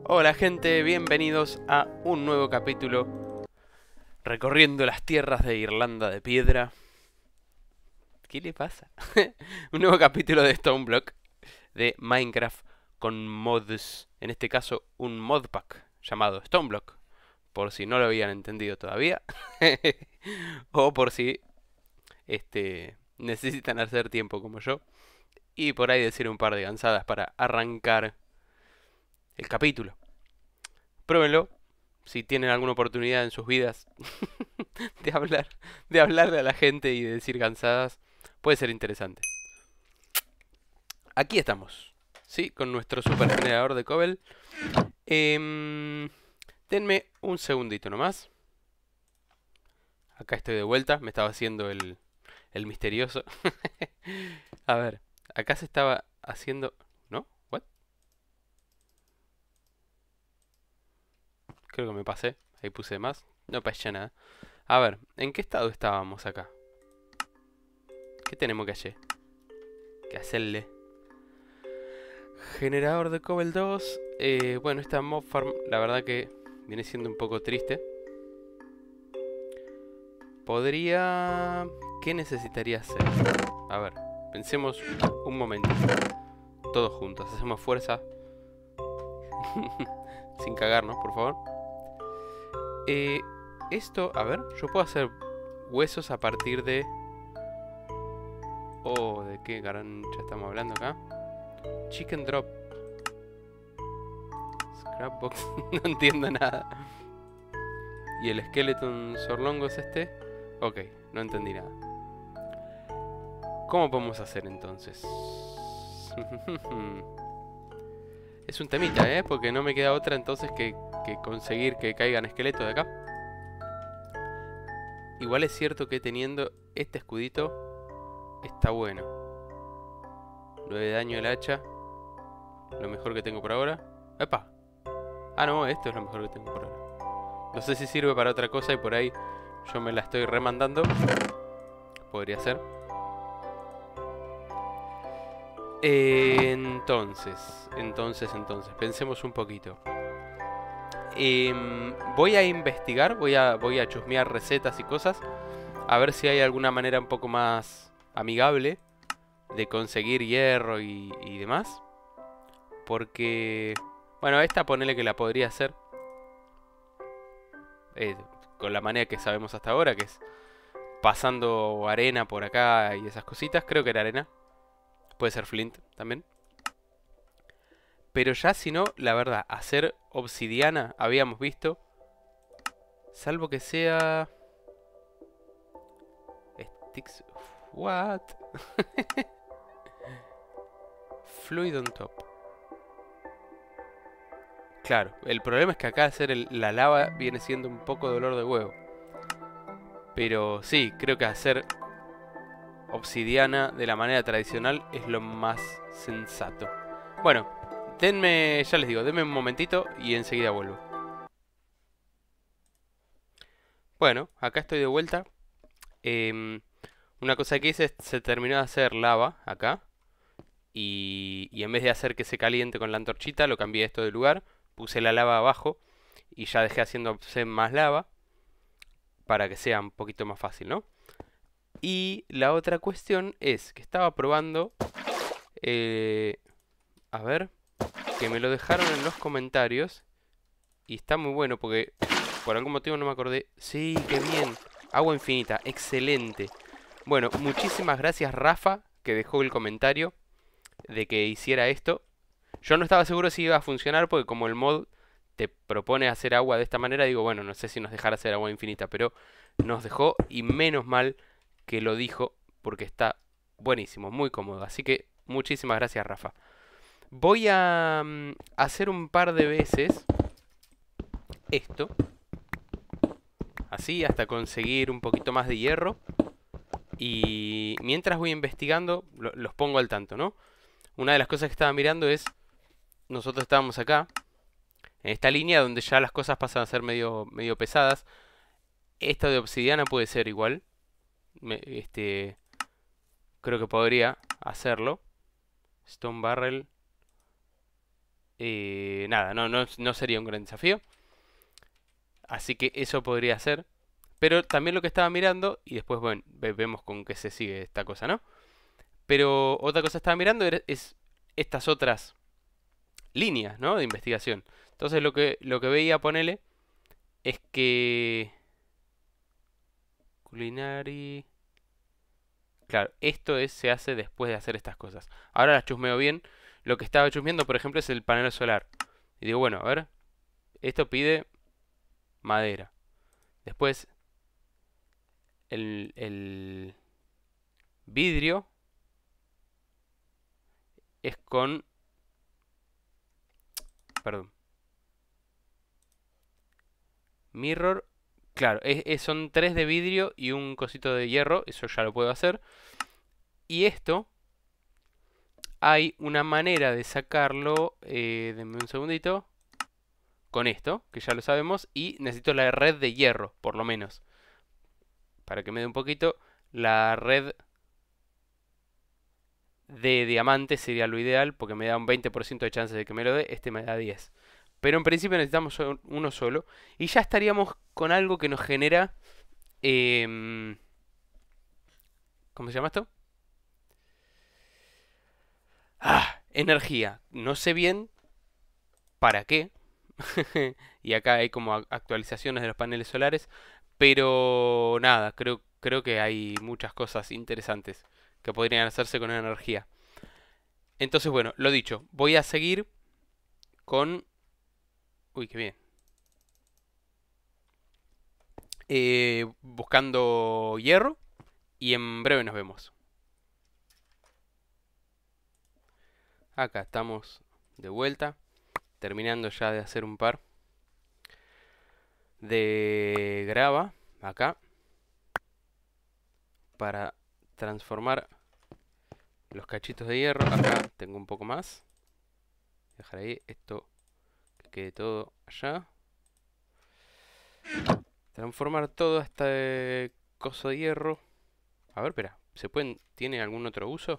Hola gente, bienvenidos a un nuevo capítulo recorriendo las tierras de Irlanda de Piedra. ¿Qué le pasa? Un nuevo capítulo de Stoneblock de Minecraft con mods. En este caso un modpack llamado Stoneblock, por si no lo habían entendido todavía. O por si necesitan hacer tiempo como yo y por ahí decir un par de gansadas para arrancar el capítulo. Pruébenlo si tienen alguna oportunidad en sus vidas de hablar, de hablarle a la gente y de decir cansadas, puede ser interesante. Aquí estamos, ¿sí? Con nuestro super generador de Cobble. Denme un segundito nomás. Acá estoy de vuelta, me estaba haciendo el misterioso. A ver, acá se estaba haciendo... ¿No? ¿What? Creo que me pasé, ahí puse más. No pasa nada. A ver, ¿en qué estado estábamos acá? ¿Qué tenemos que hacer? Que hacerle. Generador de Cobble 2. Bueno, esta mob farm la verdad que viene siendo un poco triste. Podría... ¿Qué necesitaría hacer? A ver, pensemos un momento. Todos juntos, hacemos fuerza. Sin cagarnos, por favor. Esto, a ver, yo puedo hacer huesos a partir de... Oh, ¿de qué garancha estamos hablando acá? Chicken drop. Scrapbox, no entiendo nada. ¿Y el skeleton sorlongo es este? Ok, no entendí nada. ¿Cómo podemos hacer entonces? Es un temita, ¿eh? Porque no me queda otra entonces que conseguir que caigan esqueletos de acá. Igual es cierto que teniendo este escudito está bueno. 9 de daño el hacha. Lo mejor que tengo por ahora. ¡Epa! Ah, no, esto es lo mejor que tengo por ahora. No sé si sirve para otra cosa y por ahí yo me la estoy remandando. Podría ser. Entonces, pensemos un poquito. Voy a investigar, voy a chusmear recetas y cosas. A ver si hay alguna manera un poco más amigable de conseguir hierro y demás. Porque, bueno, esta ponele que la podría hacer con la manera que sabemos hasta ahora, que es pasando arena por acá y esas cositas. Creo que era arena. Puede ser flint también. Pero ya si no, la verdad, hacer obsidiana habíamos visto. Salvo que sea... Sticks... What? Fluid on top. Claro, el problema es que acá hacer la lava viene siendo un poco dolor de huevo. Pero sí, creo que hacer obsidiana de la manera tradicional es lo más sensato. Bueno, denme, ya les digo, denme un momentito y enseguida vuelvo. Bueno, acá estoy de vuelta. Una cosa que hice es se terminó de hacer lava acá. Y en vez de hacer que se caliente con la antorchita, lo cambié esto de lugar. Puse la lava abajo y ya dejé haciéndose más lava para que sea un poquito más fácil, ¿no? Y la otra cuestión es que estaba probando... a ver, que me lo dejaron en los comentarios. Y está muy bueno porque por algún motivo no me acordé. Sí, qué bien. Agua infinita, excelente. Bueno, muchísimas gracias Rafa, que dejó el comentario de que hiciera esto. Yo no estaba seguro si iba a funcionar porque como el mod te propone hacer agua de esta manera, digo, bueno, no sé si nos dejará hacer agua infinita, pero nos dejó y menos mal que lo dijo porque está buenísimo, muy cómodo. Así que muchísimas gracias Rafa. Voy a hacer un par de veces esto, así hasta conseguir un poquito más de hierro. Y mientras voy investigando, los pongo al tanto, ¿no? Una de las cosas que estaba mirando es, nosotros estábamos acá, en esta línea donde ya las cosas pasan a ser medio pesadas. Esta de obsidiana puede ser igual. Creo que podría hacerlo. Stone barrel. nada, no sería un gran desafío. Así que eso podría ser. Pero también lo que estaba mirando, y después, bueno, vemos con qué se sigue esta cosa, ¿no? Pero otra cosa que estaba mirando es estas otras líneas, ¿no? De investigación. Entonces lo que veía, ponele, es que... Culinary... Claro, se hace después de hacer estas cosas. Ahora las chusmeo bien. Lo que estaba chusmeando, por ejemplo, es el panel solar. Y digo, bueno, a ver, esto pide madera. Después, el vidrio es con... Perdón. Mirror. Claro, son tres de vidrio y un cosito de hierro. Eso ya lo puedo hacer. Y esto, hay una manera de sacarlo. Denme un segundito. Con esto, que ya lo sabemos. Y necesito la red de hierro, por lo menos. Para que me dé un poquito. La red de diamante sería lo ideal, porque me da un 20% de chance de que me lo dé. Este me da 10. Pero en principio necesitamos uno solo. Y ya estaríamos con algo que nos genera... em, ¿cómo se llama esto? Energía. No sé bien para qué. Y acá hay como actualizaciones de los paneles solares. Pero nada, creo que hay muchas cosas interesantes que podrían hacerse con energía. Entonces, bueno, lo dicho, voy a seguir con... Uy, qué bien. Buscando hierro y en breve nos vemos. Acá estamos de vuelta, terminando ya de hacer un par de grava acá para transformar los cachitos de hierro. Acá tengo un poco más. Dejar ahí esto que quede todo allá. Transformar todo este coso de hierro. A ver, espera, ¿tiene algún otro uso?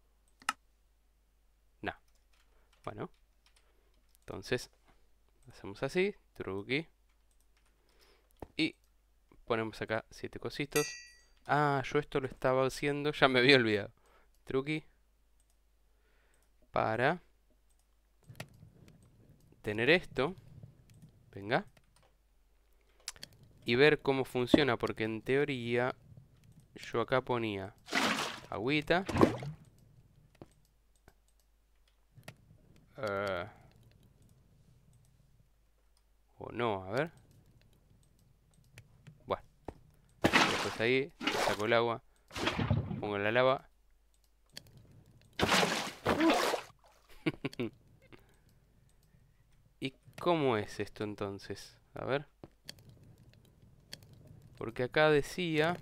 No. Bueno, entonces hacemos así, truqui. Y ponemos acá 7 cositos. Ah, yo esto lo estaba haciendo, ya me había olvidado. Truqui. Para tener esto. Venga. Y ver cómo funciona, porque en teoría yo acá ponía agüita. O no, a ver. Bueno, después ahí, saco el agua, pongo la lava. ¿Y cómo es esto entonces? A ver. Porque acá decía...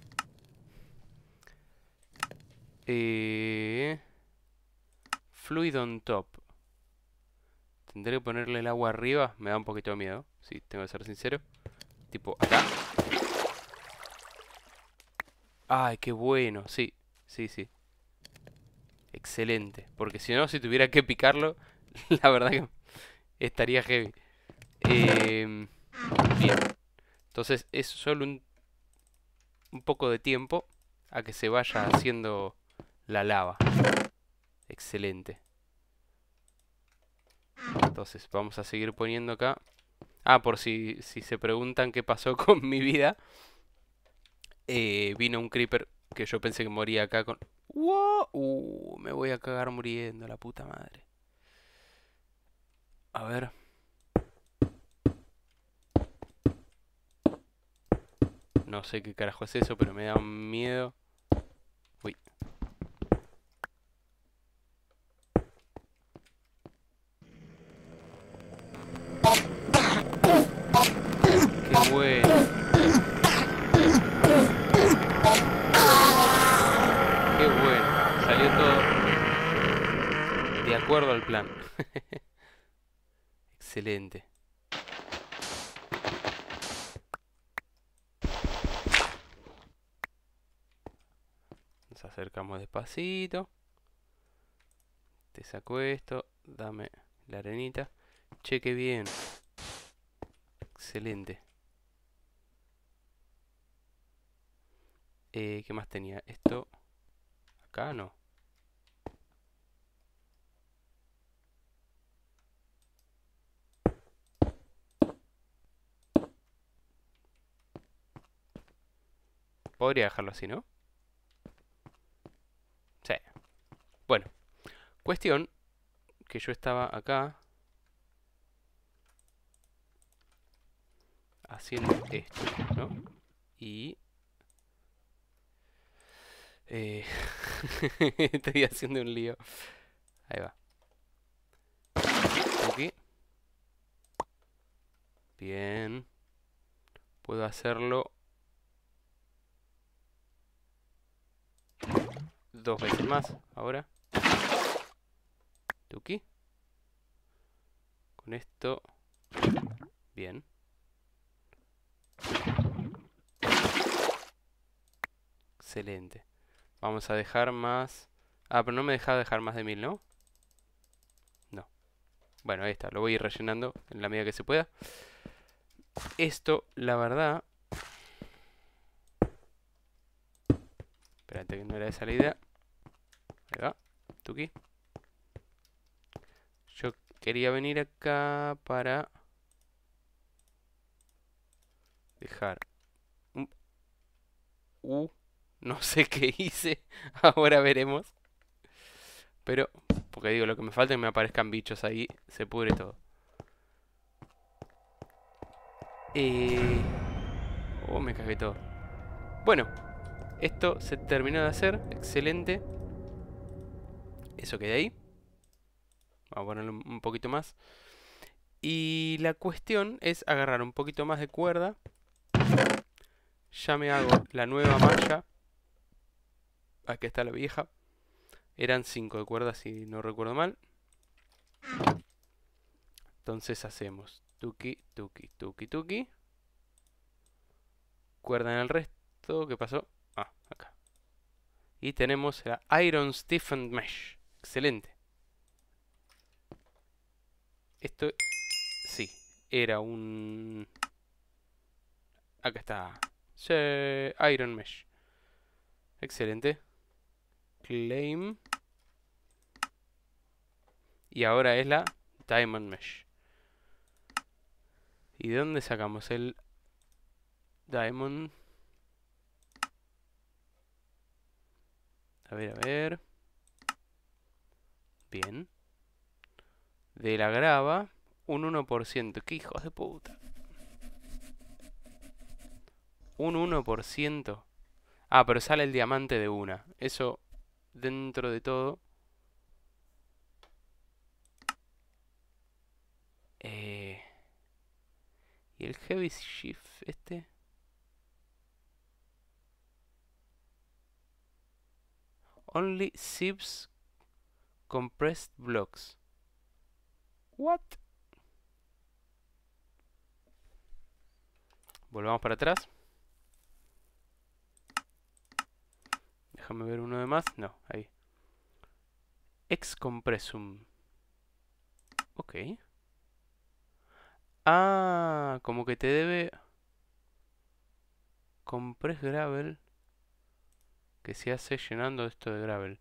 fluid on top. Tendré que ponerle el agua arriba. Me da un poquito de miedo, sí, tengo que ser sincero. Tipo acá. Ay, qué bueno. Sí, sí, sí. Excelente. Porque si no, si tuviera que picarlo, la verdad que estaría heavy. Bien. Entonces es solo un poco de tiempo a que se vaya haciendo la lava. Excelente. Entonces vamos a seguir poniendo acá. Ah, por si se preguntan qué pasó con mi vida. Vino un creeper que yo pensé que moría acá con... ¡Wow! Me voy a cagar muriendo, la puta madre. A ver. No sé qué carajo es eso, pero me da un miedo. Uy. Qué bueno. Qué bueno. Salió todo de acuerdo al plan. Excelente. Nos acercamos despacito. Te saco esto. Dame la arenita. Che, qué bien. Excelente. ¿Qué más tenía? Esto... Acá no. Podría dejarlo así, ¿no? Sí. Bueno, cuestión que yo estaba acá haciendo esto, ¿no? Y... estoy haciendo un lío. Ahí va. Aquí. Bien. Puedo hacerlo 2 veces más. Ahora. Tuki. Con esto. Bien. Excelente. Vamos a dejar más... Ah, pero no me deja dejar más de 1000, ¿no? No. Bueno, ahí está. Lo voy a ir rellenando en la medida que se pueda. Esto, la verdad... Espérate que no era esa la idea. Ahí va. Tuki. Yo quería venir acá para... dejar un... No sé qué hice. Ahora veremos. Pero, porque digo, lo que me falta es que me aparezcan bichos ahí. Se pudre todo. Oh, me cagué todo. Bueno, esto se terminó de hacer. Excelente. Eso queda ahí. Vamos a ponerlo un poquito más. Y la cuestión es agarrar un poquito más de cuerda. Ya me hago la nueva malla. Aquí está la vieja. Eran 5 de cuerda si no recuerdo mal. Entonces hacemos tuki, tuki, tuki, tuki. Cuerda en el resto. ¿Qué pasó? Ah, acá. Y tenemos la Iron Stiffened Mesh. Excelente. Esto, sí, era un... Acá está. Sí, Iron Mesh. Excelente. Claim. Y ahora es la Diamond Mesh. ¿Y de dónde sacamos el Diamond? A ver, a ver. Bien. De la grava, un 1%. ¡Qué hijos de puta! Un 1%. Ah, pero sale el diamante de una. Eso, dentro de todo... ¿Y el Heavy Shift este? Only sieves compressed blocks. What? Volvamos para atrás. Déjame ver uno de más. No, ahí. Ex compressum. Ok. Ah, como que te debe... Compress gravel. Que se hace llenando esto de gravel.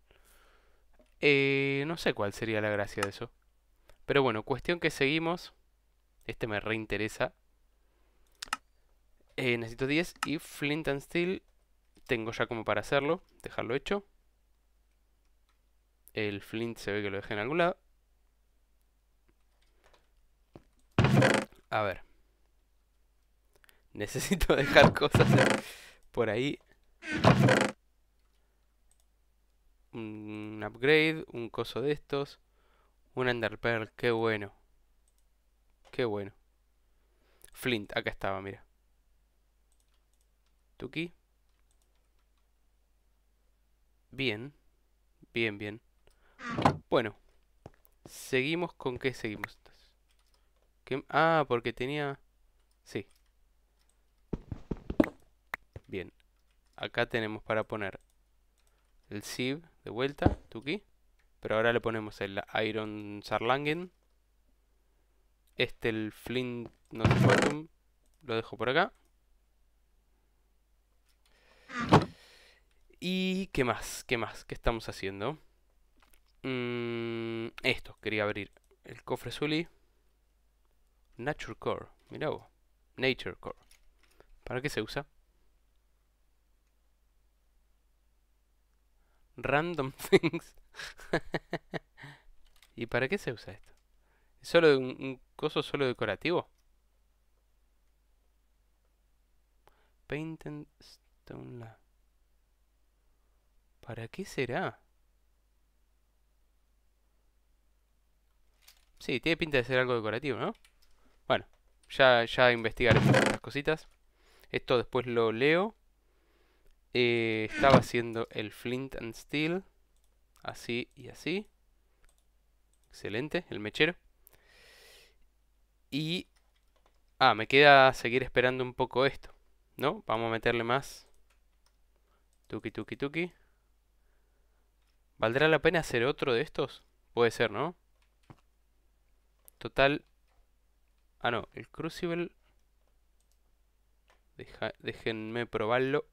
No sé cuál sería la gracia de eso. Pero bueno, cuestión que seguimos. Este me reinteresa. Necesito 10 y Flint and Steel. Tengo ya como para hacerlo. Dejarlo hecho. El Flint se ve que lo dejé en algún lado. A ver. Necesito dejar cosas por ahí. Un upgrade, un coso de estos. Un Ender Pearl, qué bueno. Qué bueno. Flint, acá estaba, mira. Tuki. Bien. Bien, bien. Bueno. Seguimos con qué seguimos. Ah, porque tenía... Sí. Bien. Acá tenemos para poner el sieve de vuelta, Tuki. Pero ahora le ponemos el Iron Sarlangen. El flint, no sé cuánto, lo dejo por acá. ¿Y qué más? ¿Qué más? ¿Qué estamos haciendo? Esto, quería abrir. El cofre Zully. Nature Core, mirá vos. Nature Core. ¿Para qué se usa? Random Things. ¿Y para qué se usa esto? ¿Es solo un coso solo decorativo? Painted Stone Lab. ¿Para qué será? Sí, tiene pinta de ser algo decorativo, ¿no? Bueno, ya investigaremos estas cositas. Esto después lo leo. Estaba haciendo el Flint and Steel. Así y así. Excelente, el mechero. Y... Ah, me queda seguir esperando un poco esto, ¿no? Vamos a meterle más. Tuki, tuki, tuki. ¿Valdrá la pena hacer otro de estos? Puede ser, ¿no? Total... Ah, no, el Crucible... déjenme probarlo.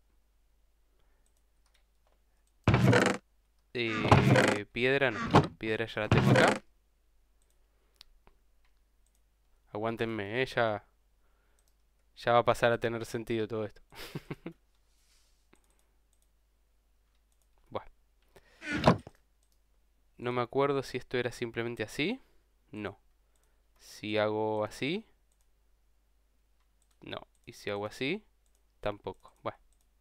Piedra no. Piedra ya la tengo acá. Aguántenme, ya va a pasar a tener sentido todo esto. Bueno, no me acuerdo si esto era simplemente así. No. Si hago así. No. Y si hago así. Tampoco. Bueno.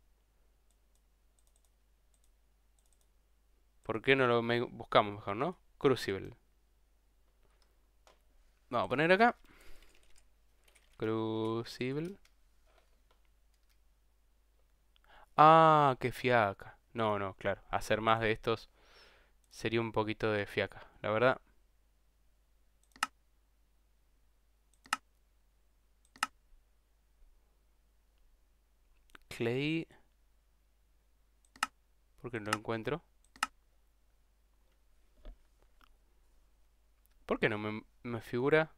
¿Por qué no lo buscamos mejor, no? Crucible. Vamos a poner acá. Crucible. Ah, qué fiaca. No, no, claro. Hacer más de estos sería un poquito de fiaca, la verdad. Clay. ¿Por qué no lo encuentro? ¿Por qué no me figura?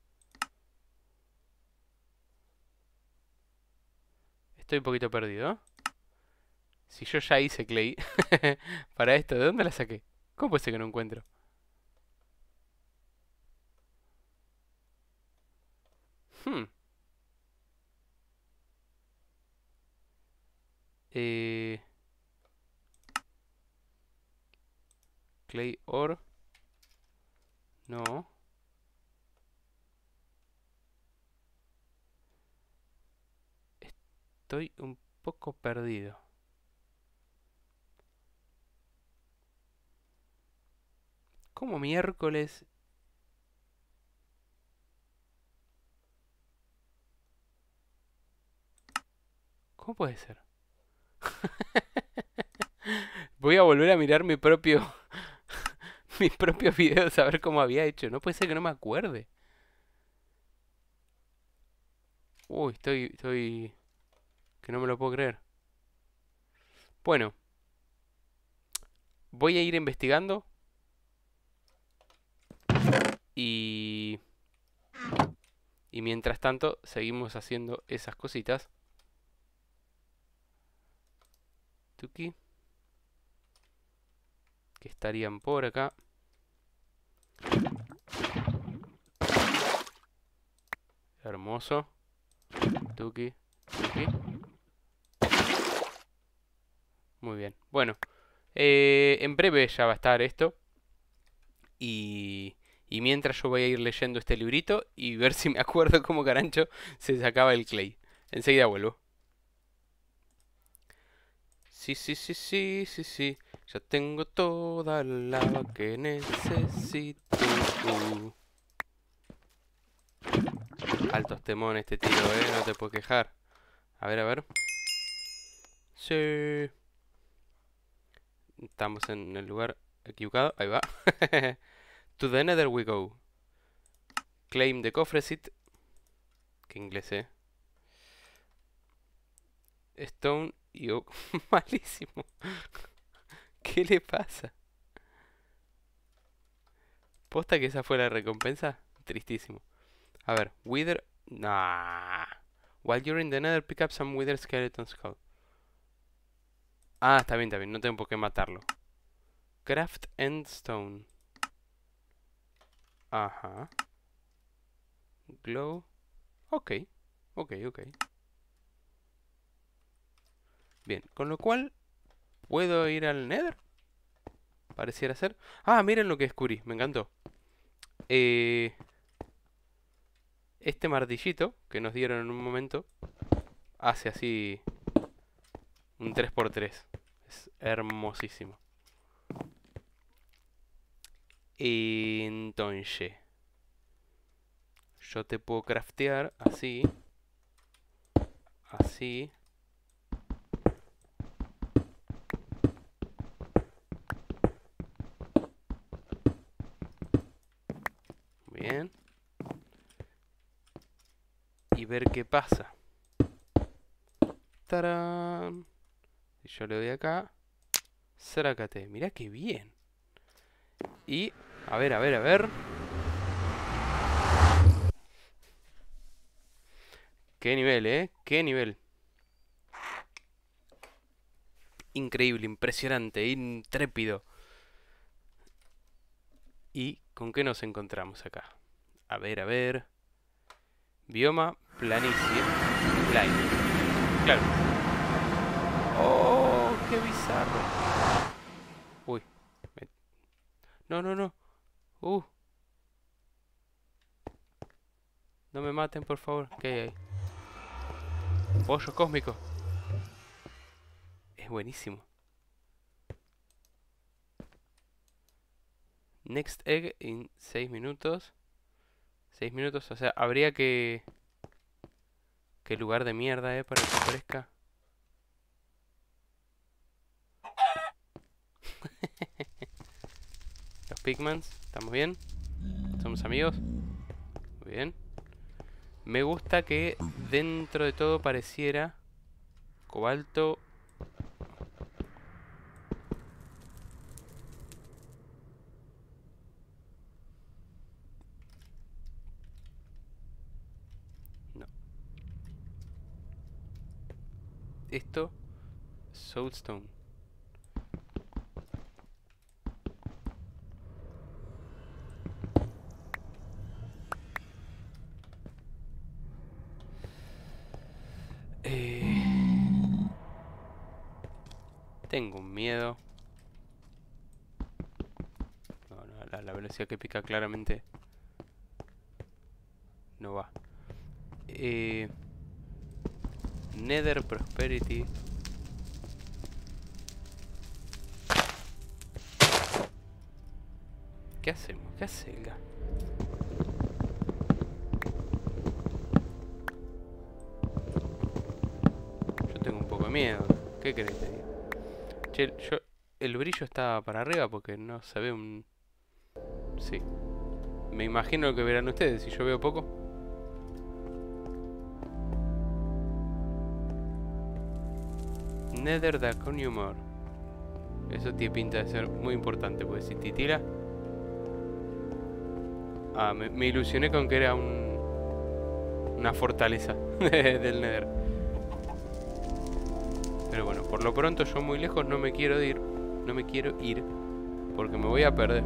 Estoy un poquito perdido, ¿eh? Si yo ya hice Clay para esto, ¿de dónde la saqué? ¿Cómo puede ser que no encuentro? Hmm. Eh, Clay ore. No. Estoy un poco perdido. ¿Cómo miércoles? ¿Cómo puede ser? Voy a volver a mirar mi propio mis propios videos a ver cómo había hecho. No puede ser que no me acuerde. Uy, estoy que no me lo puedo creer. Bueno, voy a ir investigando y y mientras tanto seguimos haciendo esas cositas. Tuki, que estarían por acá. Hermoso. Tuki, tuki. Muy bien. Bueno, en breve ya va a estar esto. Y mientras yo voy a ir leyendo este librito y ver si me acuerdo cómo carancho se sacaba el clay. Enseguida vuelvo. Sí, sí, sí, sí, sí, sí. Ya tengo toda la lava que necesito. Altos temón este tiro, no te puedo quejar. A ver, a ver. Sí. Estamos en el lugar equivocado. Ahí va. To the nether we go. Claim the cofresit. Que inglés, Stone y oak. Malísimo. ¿Qué le pasa? ¿Posta que esa fue la recompensa? Tristísimo. A ver, Wither... Nah. While you're in the nether, pick up some Wither skeleton skull. Ah, está bien, no tengo por qué matarlo. Craft endstone. Ajá. Glow. Ok. Bien, con lo cual... ¿Puedo ir al nether? Pareciera ser. Ah, miren lo que descubrí, me encantó. Este martillito que nos dieron en un momento hace así un 3x3. Es hermosísimo. Entonces, yo te puedo craftear así. Así. Bien. Y ver qué pasa. ¡Tarán! Y yo le doy acá. Sácate. Mirá qué bien. Y, a ver. Qué nivel, qué nivel. Increíble, impresionante, intrépido. ¿Y con qué nos encontramos acá? A ver. Bioma planicie. Line. Claro. ¡Oh! ¡Qué bizarro! Uy. No. No me maten, por favor. ¿Qué hay ahí? Pollo cósmico. Es buenísimo. Next egg en 6 minutos. 6 minutos, o sea, habría que... Qué lugar de mierda, para que aparezca. Los pigments, ¿estamos bien? ¿Somos amigos? Muy bien. Me gusta que dentro de todo pareciera cobalto. No. Esto, soulstone. Tengo un miedo. No, la velocidad que pica claramente no va. Nether Prosperity. ¿Qué hacemos? ¿Qué hace el gas? Yo tengo un poco de miedo. ¿Qué querés que te diga? Che, el brillo está para arriba porque no se ve un... Sí. Me imagino lo que verán ustedes si yo veo poco. Nether Draconium Ore. Eso tiene pinta de ser muy importante, porque si titila... Ah, me ilusioné con que era una fortaleza del Nether. Pero bueno, por lo pronto yo muy lejos no me quiero ir. No me quiero ir porque me voy a perder.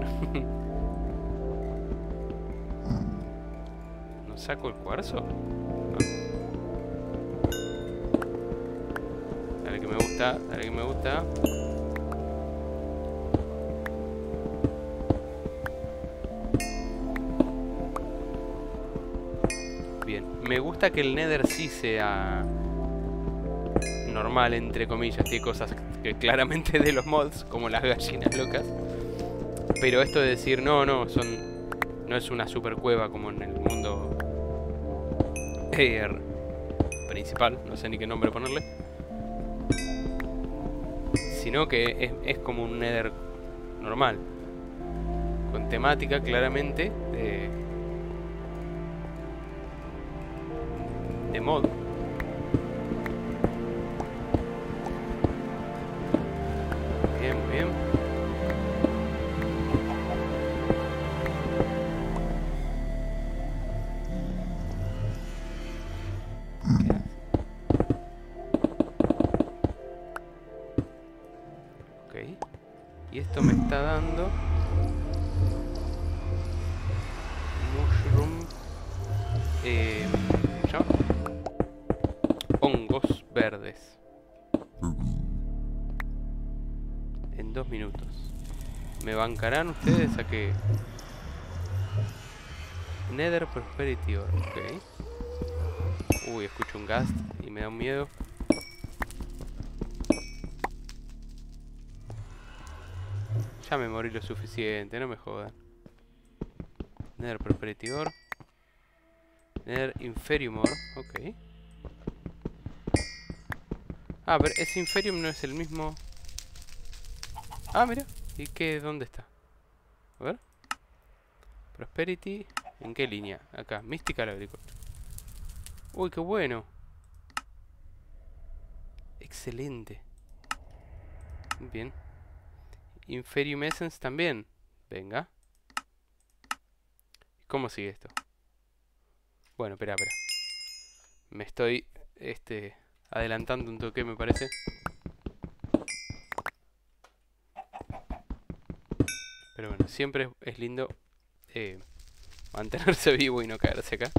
¿No saco el cuarzo? No. Dale que me gusta, dale que me gusta. Bien, me gusta que el Nether sí sea normal, entre comillas. Tiene cosas que claramente de los mods, como las gallinas locas. Pero esto de decir, no es una super cueva como en el mundo principal, no sé ni qué nombre ponerle. Sino que es como un Nether normal. Con temática claramente de mod. Bien, bien. esto me está dando mushroom, ¿cómo se llama? Hongos verdes en 2 minutos. ¿Me bancarán ustedes a que Nether Prosperity Ore? Ok. Uy, escucho un ghast y me da un miedo. Ya me morí lo suficiente, no me jodan. Nether Prosperity Ore. Nether Inferium Ore, ok. Ah, pero ese Inferium no es el mismo. Ah, mira. ¿Y qué? ¿Dónde está? A ver. Prosperity. ¿En qué línea? Acá. Mystical Agriculture. Uy, qué bueno. Excelente. Bien. Inferium Essence también. Venga. ¿Cómo sigue esto? Bueno, espera. Me estoy adelantando un toque, me parece. Pero bueno, siempre es lindo mantenerse vivo y no caerse acá.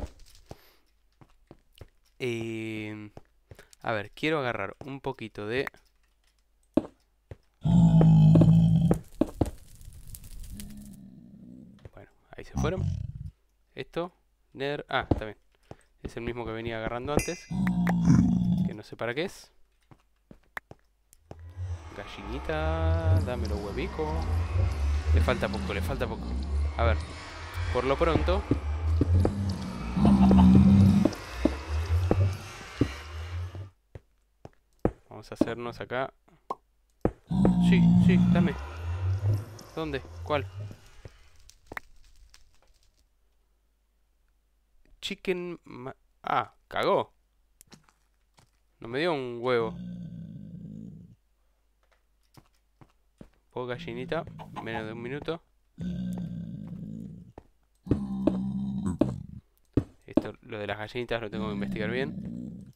A ver, quiero agarrar un poquito de... Bueno, ahí se fueron. Esto, Nether... Ah, está bien. Es el mismo que venía agarrando antes. Que no sé para qué es. Gallinita, dame los huevicos. Le falta poco, le falta poco. A ver, por lo pronto... Vamos a hacernos acá... Sí, sí, dame. ¿Dónde? ¿Cuál? Chicken... Ah, cagó. No me dio un huevo. Poco gallinita. Menos de un minuto. Esto, lo de las gallinitas lo tengo que investigar bien.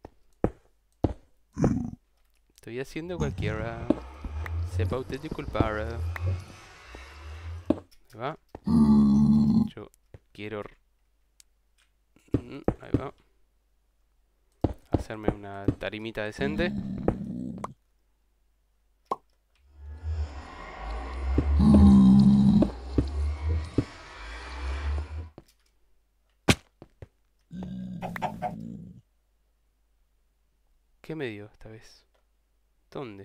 Estoy haciendo cualquiera. Sepa usted disculpar. Ahí va. Yo quiero... Ahí va. Hacerme una tarimita decente. ¿Qué me dio esta vez? ¿Dónde?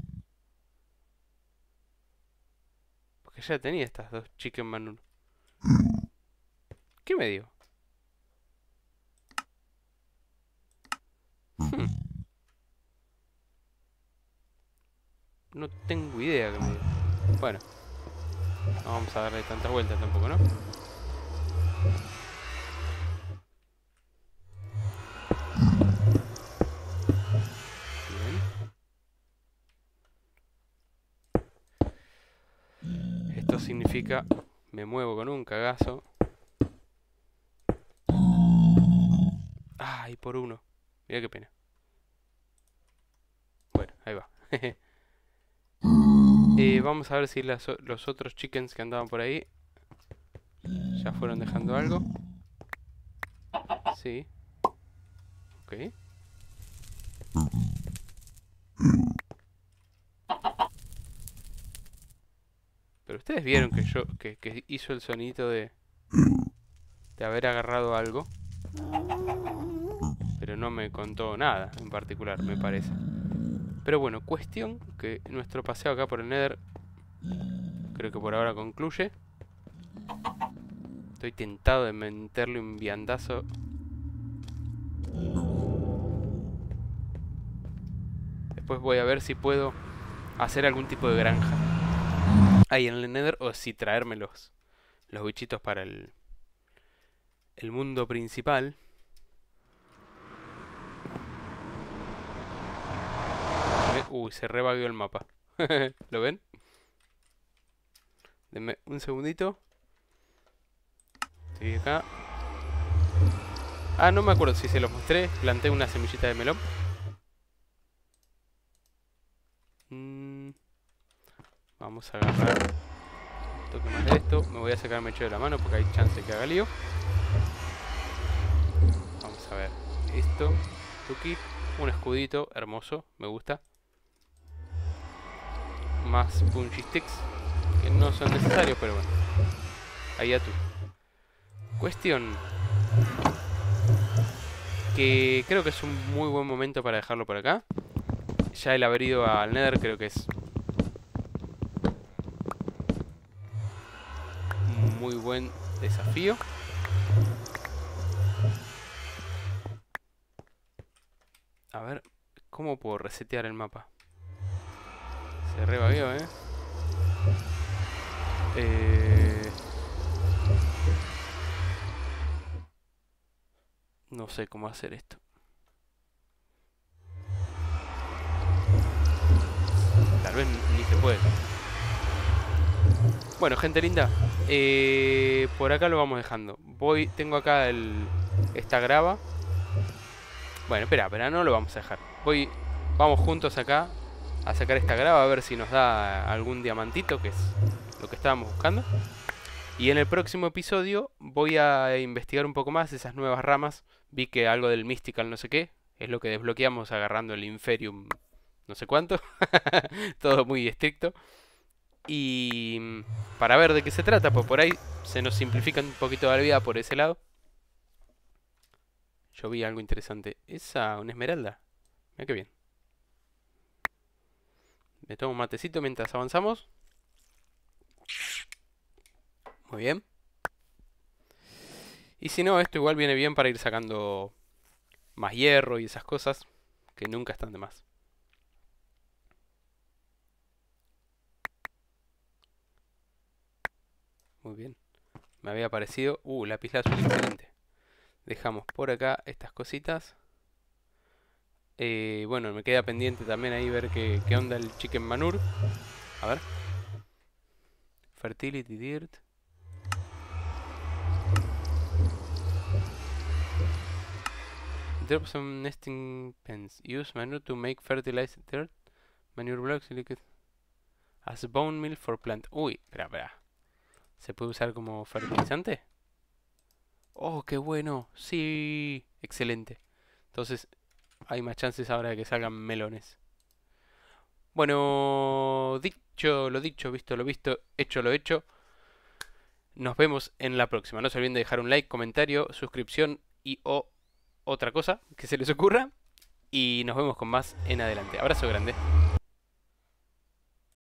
Porque ya tenía estas dos chicken manur. ¿Qué me dio? No tengo idea que me dio. Bueno, no vamos a darle tantas vueltas tampoco, ¿no? Bien. Esto significa... Me muevo con un cagazo. Ay, por uno. Mira qué pena. Bueno, ahí va. Vamos a ver si los otros chickens que andaban por ahí ya fueron dejando algo. Sí. Ok. Pero ustedes vieron que que hizo el sonito de haber agarrado algo. Pero no me contó nada en particular, me parece. Pero bueno, cuestión que nuestro paseo acá por el Nether creo que por ahora concluye. Estoy tentado de meterle un viandazo. Después voy a ver si puedo hacer algún tipo de granja ahí en el Nether, o si traerme los bichitos para el mundo principal. Uy, se rebagueó el mapa. ¿Lo ven? Denme un segundito. Estoy acá. Ah, no me acuerdo si se los mostré. Planté una semillita de melón. Vamos a agarrar un toque más de esto. Me voy a sacar el mechero de la mano porque hay chance que haga lío. Vamos a ver. Esto. Tuki. Un escudito. Hermoso. Me gusta. Más punchy sticks. Que no son necesarios, pero bueno. Ahí a tú. Cuestión. Que creo que es un muy buen momento para dejarlo por acá. Ya el haber ido al Nether creo que es un muy buen desafío. A ver, ¿cómo puedo resetear el mapa? Se rebagueó, no sé cómo hacer esto. Tal vez ni se puede. Bueno, gente linda, por acá lo vamos dejando. Tengo acá esta grava. Bueno, espera, no lo vamos a dejar. Vamos juntos acá a sacar esta grava a ver si nos da algún diamantito, que es lo que estábamos buscando. Y en el próximo episodio voy a investigar un poco más esas nuevas ramas. Vi que algo del Mystical no sé qué es lo que desbloqueamos agarrando el Inferium no sé cuánto. Todo muy estricto. Y para ver de qué se trata, pues por ahí se nos simplifica un poquito la vida por ese lado. Yo vi algo interesante. Una esmeralda. Mira qué bien. Me tomo un matecito mientras avanzamos. Muy bien. Y si no, esto igual viene bien para ir sacando más hierro y esas cosas que nunca están de más. Muy bien. Me había parecido... lapislázuli, excelente. Dejamos por acá estas cositas. Bueno, me queda pendiente también ahí ver qué onda el Chicken Manure. A ver. Fertility Dirt. Drop some nesting pens. Use manure to make fertilized dirt. Manure blocks liquid. As bone meal for plant. Uy, espera. ¿Se puede usar como fertilizante? Oh, qué bueno. Sí, excelente. Entonces hay más chances ahora de que salgan melones. Bueno, dicho lo dicho, visto lo visto, hecho lo hecho. Nos vemos en la próxima. No se olviden de dejar un like, comentario, suscripción y o otra cosa que se les ocurra. Y nos vemos con más en adelante. Abrazo grande.